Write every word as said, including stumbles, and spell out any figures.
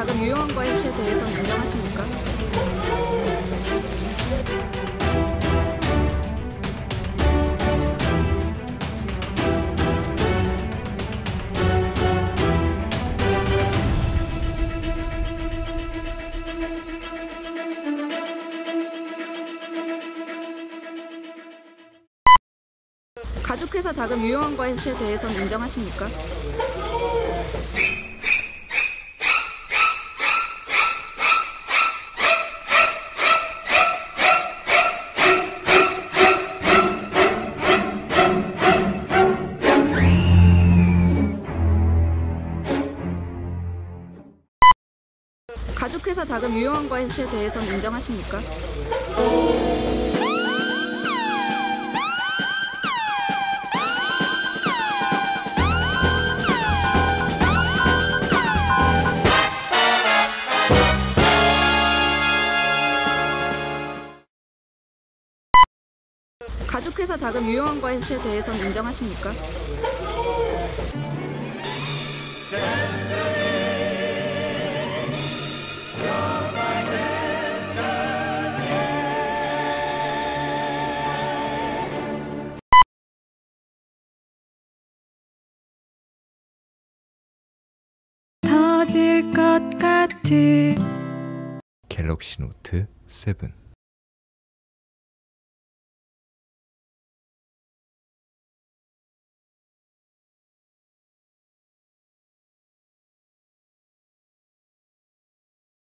작은 유용한 것에 대해서는 인정하십니까? 가족회사 자금 유용한 것에 대해서는 인정하십니까? 가족회사 자금 유용한 것에 대해서는 인정하십니까? 가족회사 자금 유용한 것에 대해서는 인정하십니까? 터질 것 같은 갤럭시 노트 세븐.